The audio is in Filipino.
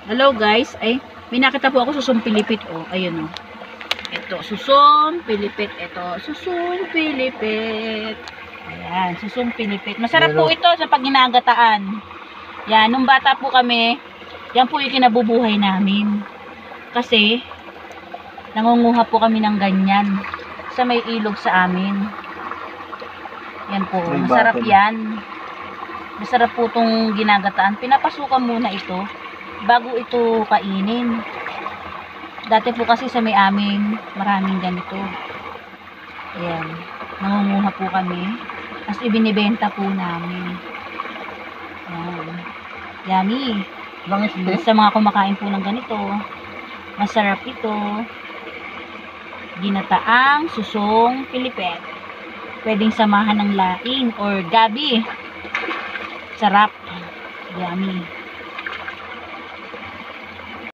Hello guys, ay may nakita po ako susong pilipit oh. Ayun oh. Ito, susong pilipit. Ito, susong pilipit. Ayan, susong pilipit. Masarap po ito sa pag ginagataan. Yan, nung bata po kami, yan po yung kinabubuhay namin. Kasi, nangunguha po kami ng ganyan sa may ilog sa amin. Yan po, masarap yan. Masarap po itong ginagataan. Pinapasukan muna ito bago ito kainin. Dati po kasi sa may amin, maraming ganito. Ayan, nangunguha po kami. Tapos ibinibenta po namin. Ayan. Yummy. Sa mga kumakain po ng ganito, masarap ito. Ginataang susong pilipit. Pwedeng samahan ng laing or gabi. Sarap. Yummy.